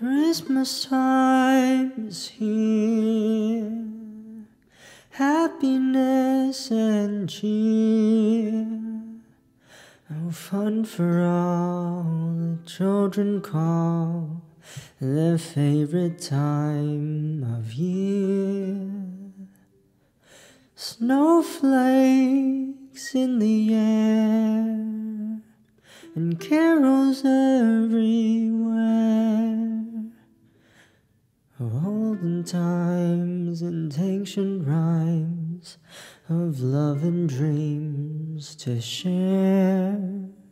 Christmas time is here, happiness and cheer. Oh, fun for all the children call their favorite time of year. Snowflakes in the air and carols everywhere. Olden times and ancient rhymes of love and dreams to share.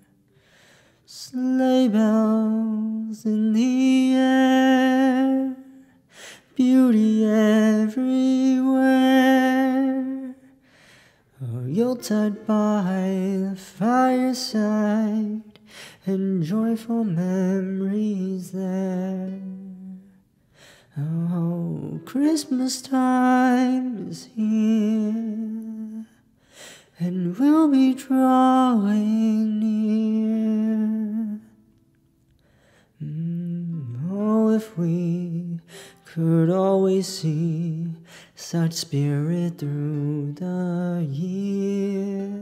Sleigh bells in the air, beauty everywhere. Oh, Yuletide by the fireside and joyful memories there. Oh, Christmas time is here, and we'll be drawing near. Oh, if we could always see such spirit through the year.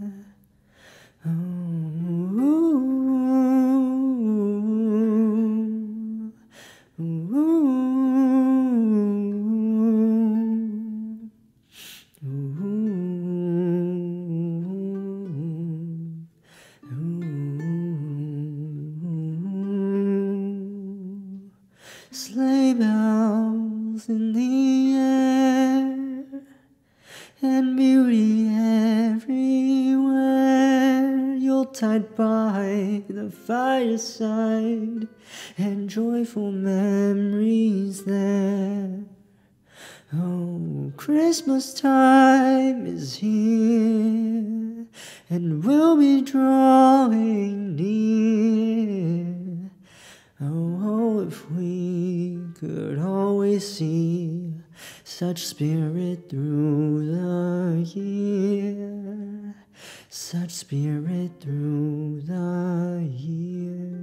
Sleigh bells in the air and beauty everywhere. Yuletide by the fireside and joyful memories there. Oh, Christmas time is here, and we'll be drawing near. Oh, if we could always see such spirit through the year, such spirit through the year.